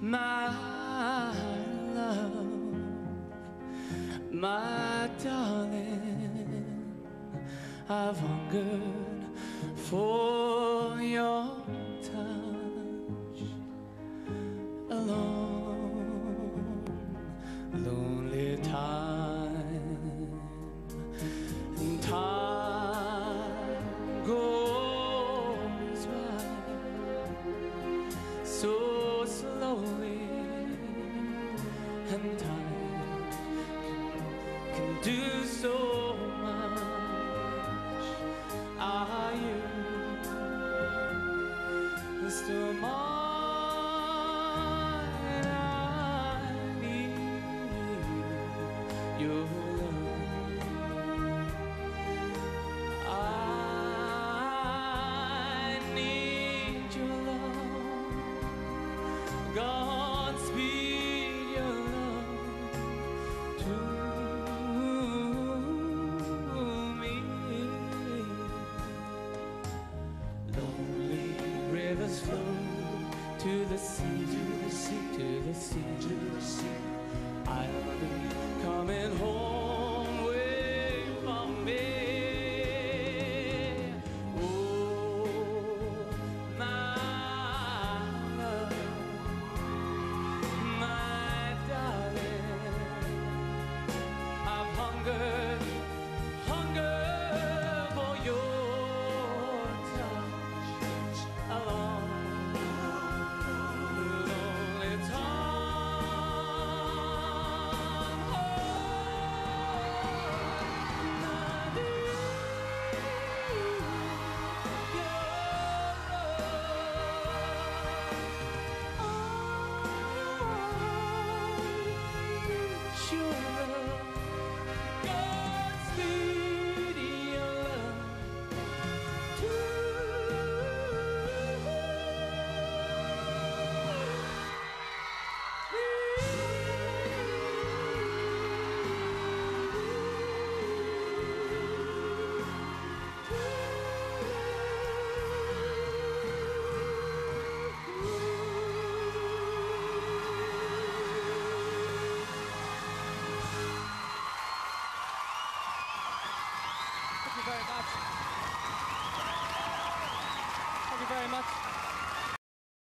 my love, my darling. I've hungered for your touch. Alone, lonely time, and time goes by so slowly, and time can do so much. Are you still mine? I need your love. I need your love. Godspeed your love to me. Lonely rivers flow to the sea, to the sea, to the sea, to the sea. I'll be coming home away from me.